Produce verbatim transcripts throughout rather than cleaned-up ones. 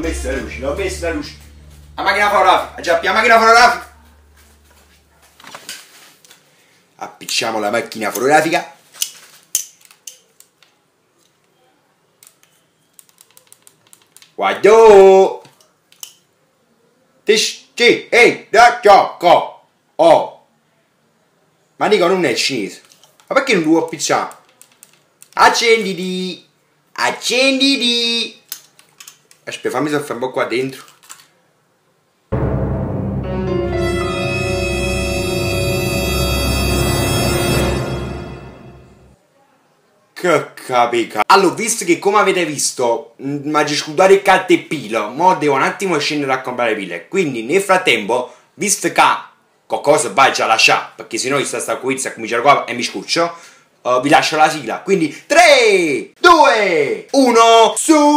messo la luce, l'ho messo la luce. La macchina fotografica, già la macchina fotografica. Appicciamo la macchina fotografica. Guardo! Tisci, ehi, da gioco! Oh! Ma dico non è cinese. Ma perché non lo vuoi appicciare? Accenditi! Accenditi! Aspetta, fammi soffrire un po' qua dentro. Che capica. Allora, visto che come avete visto mi ha scudato il caterpillar, mo devo un attimo scendere a comprare pile. Quindi nel frattempo, visto che qualcosa vai già lasciare, perché sennò io sta sta quiz a cominciare qua e mi scuccio, uh, vi lascio la sigla. Quindi tre, due, uno,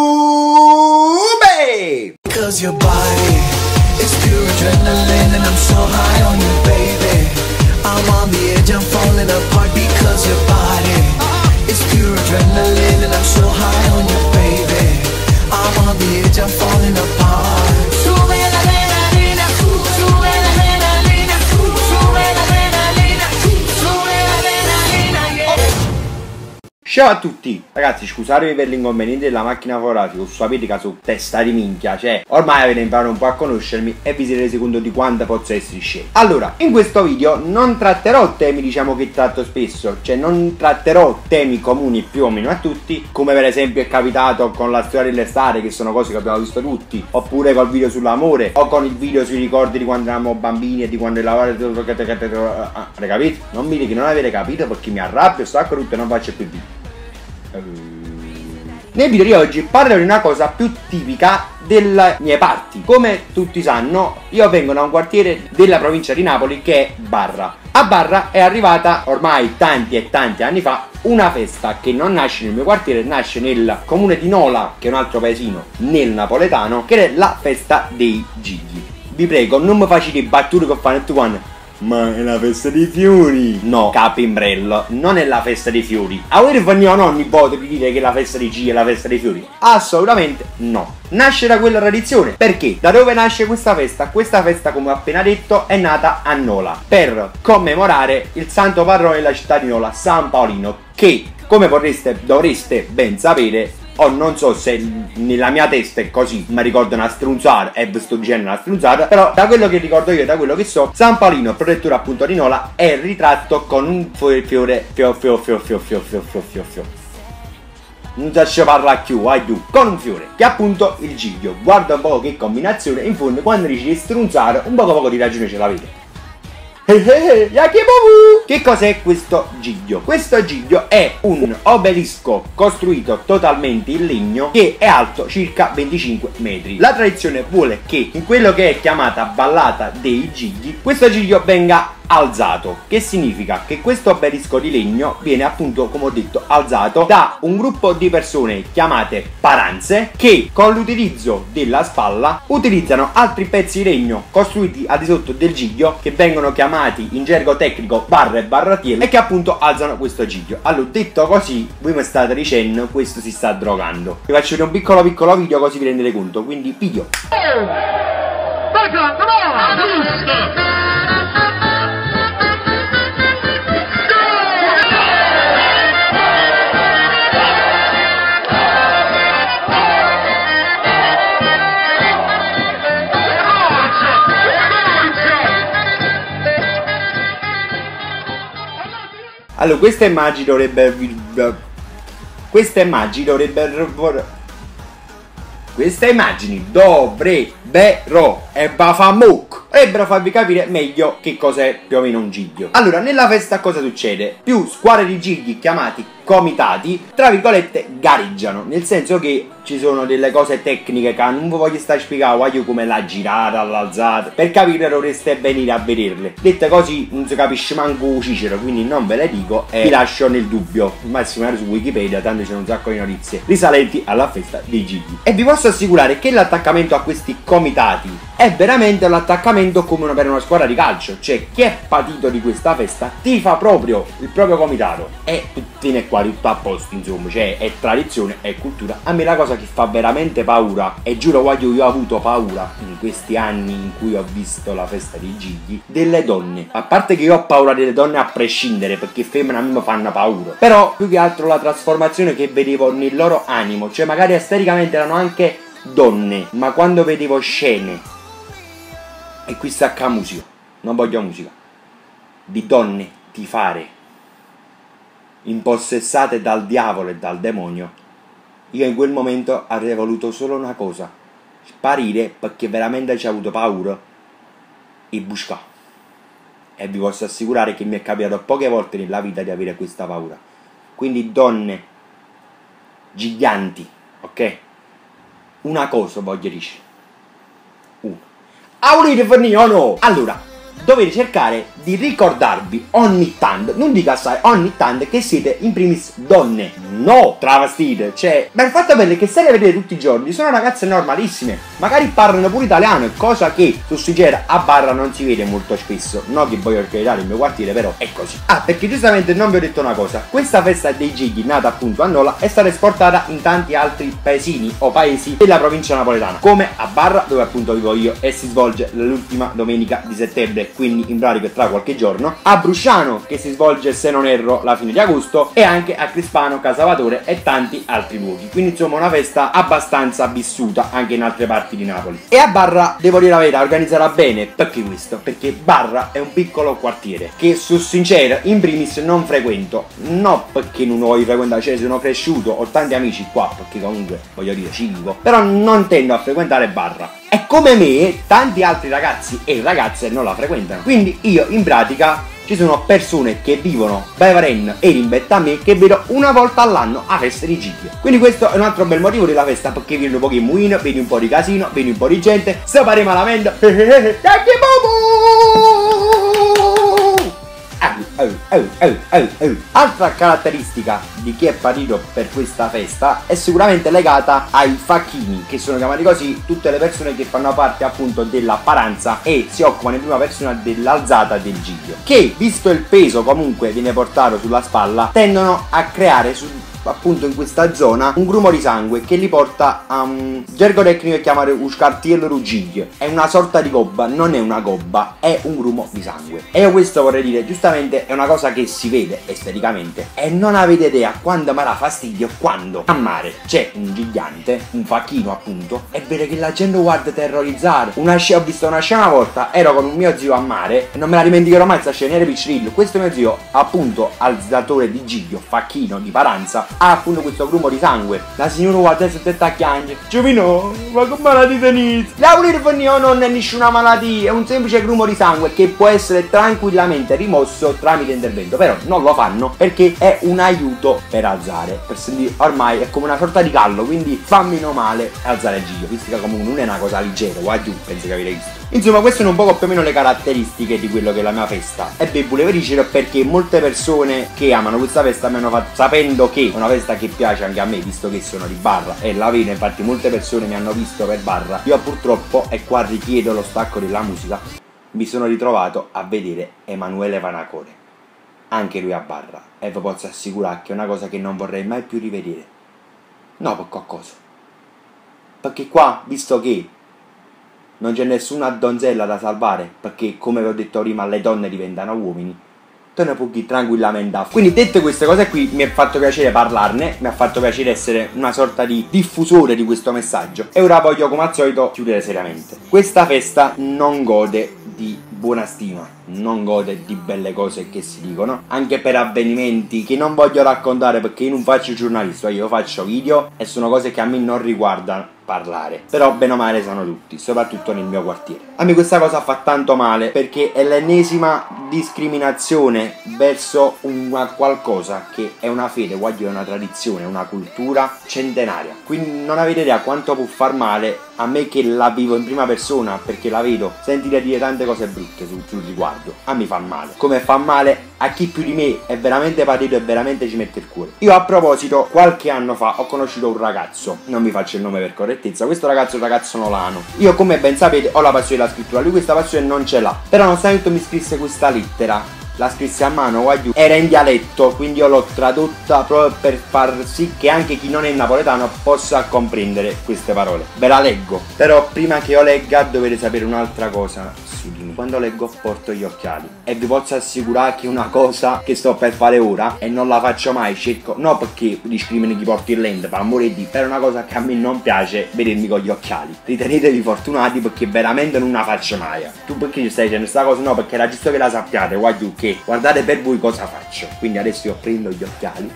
sube! Because your body is pure adrenaline and I'm so high on you, baby. I'm on the edge, I'm falling apart because your body it's pure adrenaline and I'm so high on you, baby. I'm on the edge, I'm falling apart. Sube l'adrenalina, sube l'adrenalina, sube l'adrenalina, sube l'adrenalina, yeah. Ciao a tutti, ragazzi, scusatevi per l'inconveniente della macchina fotografica, sapete che sono testa di minchia, cioè ormai avete imparato un po' a conoscermi e vi siete resi conto di quanto posso essere scemo. Allora, in questo video non tratterò temi diciamo che tratto spesso, cioè non tratterò temi comuni più o meno a tutti, come per esempio è capitato con la storia dell'estate, che sono cose che abbiamo visto tutti, oppure col video sull'amore, o con il video sui ricordi di quando eravamo bambini e di quando eravamo... Ah, capito? Non mi dite che non avete capito perché mi arrabbio, stacco tutto e non faccio più video. Nel video di oggi parlerò di una cosa più tipica delle mie parti. Come tutti sanno, io vengo da un quartiere della provincia di Napoli che è Barra. A Barra è arrivata ormai tanti e tanti anni fa una festa che non nasce nel mio quartiere, nasce nel comune di Nola, che è un altro paesino nel napoletano, che è la festa dei Gigli. Vi prego, non mi facete battute che fanno tutti quanti. Ma è la festa dei fiori! No, capimbrello, non è la festa dei fiori. Avete fatto no nipote di dire che la festa dei G è la festa dei fiori? Assolutamente no. Nasce da quella tradizione. Perché? Da dove nasce questa festa? Questa festa, come ho appena detto, è nata a Nola per commemorare il santo patrono della città di Nola, San Paolino, che, come vorreste, dovreste ben sapere, o non so se nella mia testa è così, ma ricordo una strunzata e sto dicendo una strunzata, però da quello che ricordo io e da quello che so, San Paolino, protettore appunto di Nola, è ritratto con un fiore fiore fio fio fio fio fio fio fio fio fio non so parla più, vai giù, con un fiore, che è appunto il giglio. Guarda un po' che combinazione, in fondo quando dici di strunzare, un poco poco di ragione ce l'avete. Che cos'è questo giglio? Questo giglio è un obelisco costruito totalmente in legno che è alto circa venticinque metri. La tradizione vuole che in quello che è chiamata ballata dei gigli, questo giglio venga alzato, che significa che questo obelisco di legno viene appunto, come ho detto, alzato da un gruppo di persone chiamate paranze, che con l'utilizzo della spalla utilizzano altri pezzi di legno costruiti al di sotto del giglio, che vengono chiamati in gergo tecnico barre e barratiere, e che appunto alzano questo giglio. Allora, detto così, voi mi state dicendo questo si sta drogando. Vi faccio vedere un piccolo piccolo video così vi rendete conto, quindi video. Allora, queste immagini dovrebbero... Queste immagini dovrebbero... Queste immagini dovrebbero... E bafamuc! Dovrebbero farvi capire meglio che cos'è più o meno un giglio. Allora, nella festa cosa succede? Più squadre di gigli chiamati comitati, tra virgolette, gareggiano, nel senso che ci sono delle cose tecniche che non vi voglio stare a spiegare, voglio come la girata, l'alzata, per capire dovreste venire a vederle. Dette così non si capisce manco Cicero, quindi non ve le dico e vi lascio nel dubbio. Massimo era su Wikipedia, tanto c'è un sacco di notizie risalenti alla festa dei gigli. E vi posso assicurare che l'attaccamento a questi comitati è veramente l'attaccamento come per una squadra di calcio, cioè chi è patito di questa festa tifa proprio il proprio comitato e fine qua tutto a posto, insomma, cioè è tradizione, è cultura. A me la cosa che fa veramente paura, e giuro guaglio, io ho avuto paura in questi anni in cui ho visto la festa dei Gigli, delle donne. A parte che io ho paura delle donne a prescindere, perché femmine a me mi fanno paura, però più che altro la trasformazione che vedevo nel loro animo, cioè magari esteticamente erano anche donne, ma quando vedevo scene, e qui stacca musica, non voglio musica, di donne tifare impossessate dal diavolo e dal demonio, io in quel momento avrei voluto solo una cosa: sparire, perché veramente ci ho avuto paura e buscà. E vi posso assicurare che mi è capitato poche volte nella vita di avere questa paura. Quindi donne giganti, ok? Una cosa voglio dire, uno, aurite finì o no? Allora, dovete cercare di ricordarvi ogni tanto, non dico assai, ogni tanto, che siete in primis donne, no travestite. Cioè, ma il fatto bello è che se le vedete tutti i giorni sono ragazze normalissime, magari parlano pure italiano, cosa che su Sigera a Barra non si vede molto spesso. No che voglio criticare il mio quartiere, però è così. Ah, perché giustamente non vi ho detto una cosa: questa festa dei Gigli, nata appunto a Nola, è stata esportata in tanti altri paesini o paesi della provincia napoletana, come a Barra, dove appunto vivo io, e si svolge l'ultima domenica di settembre, quindi in pratica tra qualche giorno, a Brusciano, che si svolge, se non erro, la fine di agosto, e anche a Crispano, Casavatore e tanti altri luoghi. Quindi insomma una festa abbastanza vissuta anche in altre parti di Napoli. E a Barra, devo dire la verità, organizzerà bene. Perché questo? Perché Barra è un piccolo quartiere che, su sincero, in primis non frequento, no perché non lo voglio frequentare, cioè sono cresciuto, ho tanti amici qua, perché comunque voglio dire ci vivo, però non tendo a frequentare Barra. E come me, tanti altri ragazzi e ragazze non la frequentano. Quindi io in pratica ci sono persone che vivono Beveren e Rimbetta a me, che vedo una volta all'anno a festa di Gigli. Quindi questo è un altro bel motivo della festa, perché vieni un po' di muino, vedi un po' di casino, vedi un po' di gente, sapere malamente. Oh, oh, oh, oh, oh. Altra caratteristica di chi è partito per questa festa è sicuramente legata ai facchini, che sono chiamati così tutte le persone che fanno parte appunto della paranza e si occupano in prima persona dell'alzata del giglio, che, visto il peso comunque viene portato sulla spalla, tendono a creare su appunto in questa zona un grumo di sangue che li porta a un gergo tecnico che chiamare un scartiello rugiglio. È una sorta di gobba, non è una gobba, è un grumo di sangue. E io questo vorrei dire, giustamente è una cosa che si vede esteticamente e non avete idea quando mi dà fastidio quando a mare c'è un gigante, un facchino appunto, e vede che la gente guarda terrorizzare. Una scena, ho visto una scena una volta, ero con un mio zio a mare e non me la dimenticherò mai, questa scena era Piccilillo. Questo mio zio appunto alzatore di giglio, facchino di paranza, ha appunto questo grumo di sangue. La signora guarda su te tacchiange, Giovino, ma che malattia inizia? La volete finire non è nessuna malattia, è un semplice grumo di sangue che può essere tranquillamente rimosso tramite intervento, però non lo fanno perché è un aiuto per alzare, per sentire, ormai è come una sorta di callo, quindi fa meno male alzare il giglio, visto che comunque non è una cosa leggera, qua giù, penso che avete visto. Insomma, queste sono un po' più o meno le caratteristiche di quello che è la mia festa. E beh, volevo dire perché molte persone che amano questa festa mi hanno fatto, sapendo che è una festa che piace anche a me, visto che sono di Barra e la vedo, infatti molte persone mi hanno visto per Barra. Io purtroppo, e qua richiedo lo stacco della musica, mi sono ritrovato a vedere Emanuele Vanacore, anche lui a Barra, e vi posso assicurare che è una cosa che non vorrei mai più rivedere. No, per qualcosa, perché qua, visto che non c'è nessuna donzella da salvare, perché come vi ho detto prima le donne diventano uomini, te ne puoi tranquillamente a... Quindi dette queste cose qui, mi è fatto piacere parlarne, mi ha fatto piacere essere una sorta di diffusore di questo messaggio, e ora voglio come al solito chiudere seriamente. Questa festa non gode di buona stima, non gode di belle cose che si dicono, anche per avvenimenti che non voglio raccontare perché io non faccio giornalista, io faccio video e sono cose che a me non riguardano parlare, però bene o male sanno tutti, soprattutto nel mio quartiere. A me questa cosa fa tanto male perché è l'ennesima discriminazione verso una qualcosa che è una fede, guardi, è una tradizione, una cultura centenaria. Quindi non avete idea quanto può far male a me che la vivo in prima persona, perché la vedo, sentire dire tante cose brutte sul, sul riguardo. guardo, a me fa male, come fa male a chi più di me è veramente patito e veramente ci mette il cuore. Io a proposito, qualche anno fa ho conosciuto un ragazzo, non vi faccio il nome per correttezza, questo ragazzo è un ragazzo nolano. Io, come ben sapete, ho la passione della scrittura, lui questa passione non ce l'ha, però nonostante mi scrisse questa lettera, la scrissi a mano, guarda, era in dialetto, quindi io l'ho tradotta proprio per far sì che anche chi non è napoletano possa comprendere queste parole. Ve la leggo, però prima che io legga dovete sapere un'altra cosa su di me. Quando leggo porto gli occhiali e vi posso assicurare che una cosa che sto per fare ora, e non la faccio mai, cerco, no perché discrimini chi porta il lente, per amore di, però è una cosa che a me non piace vedermi con gli occhiali. Ritenetevi fortunati perché veramente non la faccio mai. Tu perché ci stai dicendo questa cosa? No, perché era giusto che la sappiate, guarda, che guardate per voi cosa faccio. Quindi adesso io prendo gli occhiali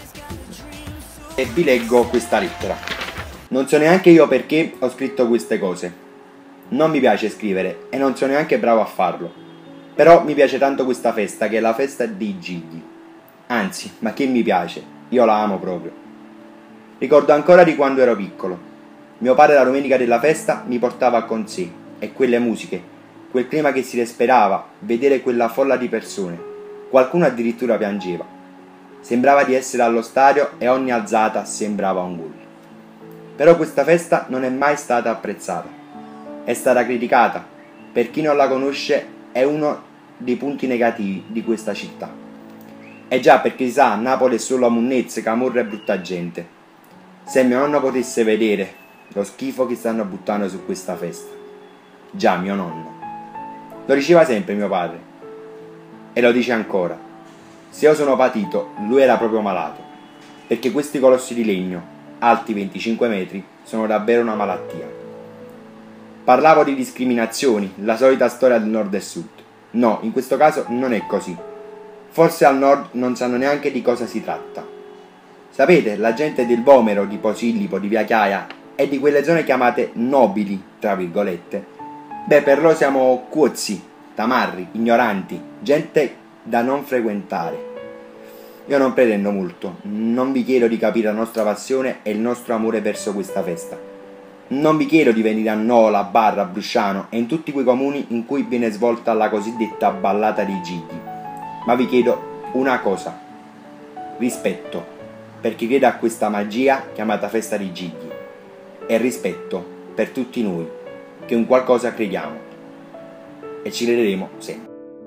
e vi leggo questa lettera. Non so neanche io perché ho scritto queste cose. Non mi piace scrivere e non sono neanche bravo a farlo, però mi piace tanto questa festa, che è la festa dei Gigli. Anzi, ma che mi piace, io la amo proprio. Ricordo ancora di quando ero piccolo. Mio padre la domenica della festa mi portava con sé, e quelle musiche, quel clima che si respirava, vedere quella folla di persone. Qualcuno addirittura piangeva. Sembrava di essere allo stadio e ogni alzata sembrava un gol. Però questa festa non è mai stata apprezzata. È stata criticata. Per chi non la conosce, è uno dei punti negativi di questa città. E già, perché si sa, Napoli è solo amunnezze, camorra e brutta gente. Se mio nonno potesse vedere lo schifo che stanno buttando su questa festa. Già, mio nonno. Lo diceva sempre mio padre. E lo dice ancora. Se io sono patito, lui era proprio malato. Perché questi colossi di legno, alti venticinque metri, sono davvero una malattia. Parlavo di discriminazioni, la solita storia del nord e sud. No, in questo caso non è così. Forse al nord non sanno neanche di cosa si tratta. Sapete, la gente del Vomero, di Posillipo, di Via Chiaia e di quelle zone chiamate nobili, tra virgolette, beh, per loro siamo cuozzi, tamarri, ignoranti, gente da non frequentare. Io non pretendo molto, non vi chiedo di capire la nostra passione e il nostro amore verso questa festa. Non vi chiedo di venire a Nola, Barra, Brusciano e in tutti quei comuni in cui viene svolta la cosiddetta ballata dei Gigli, ma vi chiedo una cosa: rispetto per chi crede a questa magia chiamata festa dei Gigli, e rispetto per tutti noi che in qualcosa crediamo e ci crederemo sempre.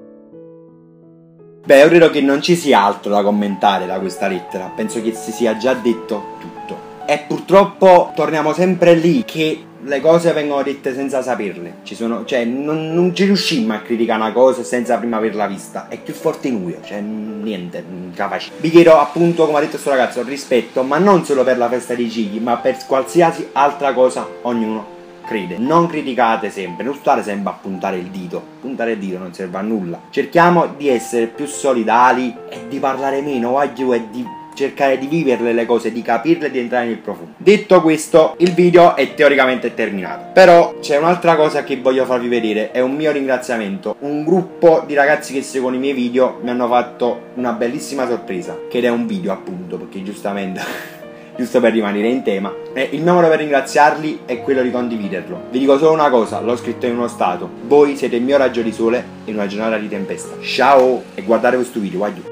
Beh, io credo che non ci sia altro da commentare da questa lettera, penso che si sia già detto tutto. E purtroppo torniamo sempre lì, che le cose vengono dette senza saperle. Ci sono, cioè, non, non ci riuscimmo a criticare una cosa senza prima averla vista. È più forte in noi, cioè, niente, capace. Vi chiedo appunto, come ha detto questo ragazzo, rispetto, ma non solo per la festa dei Gigli, ma per qualsiasi altra cosa ognuno crede. Non criticate sempre, non state sempre a puntare il dito. Puntare il dito non serve a nulla. Cerchiamo di essere più solidali e di parlare meno, voglio, e di cercare di viverle le cose, di capirle e di entrare nel profondo. Detto questo, il video è teoricamente terminato, però c'è un'altra cosa che voglio farvi vedere, è un mio ringraziamento. Un gruppo di ragazzi che seguono i miei video mi hanno fatto una bellissima sorpresa, che è un video appunto, perché giustamente giusto per rimanere in tema, e il mio modo per ringraziarli è quello di condividerlo. Vi dico solo una cosa, l'ho scritto in uno stato: voi siete il mio raggio di sole in una giornata di tempesta. Ciao, e guardate questo video, guarda.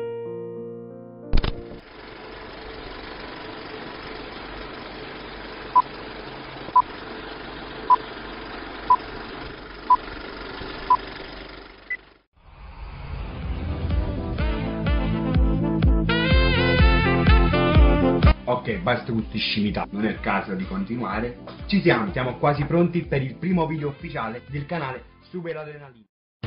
Ok, basta tutti scimità, non è il caso di continuare. Ci siamo, siamo quasi pronti per il primo video ufficiale del canale Super Adrenalina.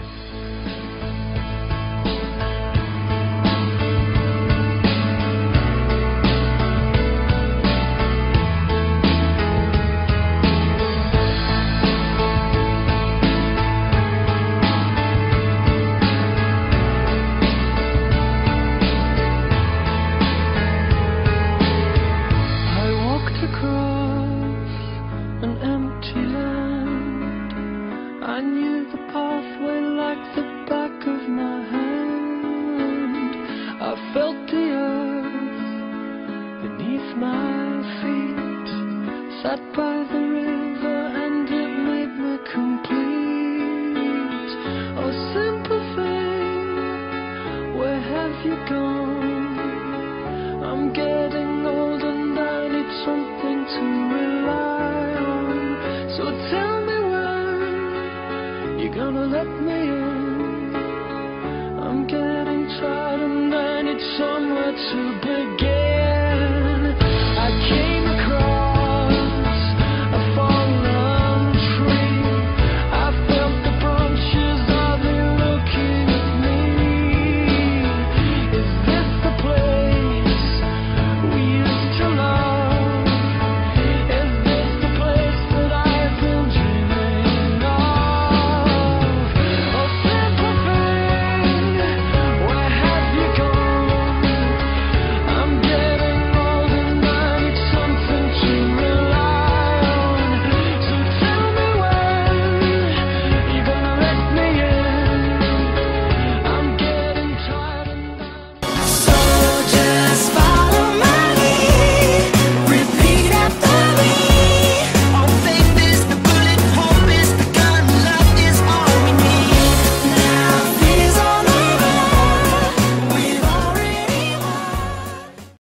I knew the pathway like the back of my hand. I felt the earth beneath my feet, sat by the river and it made me complete. Oh, simple thing. you gone. I'm getting old and I need something to rely on. So tell me when you're gonna let me in. I'm getting tired and I need somewhere to begin.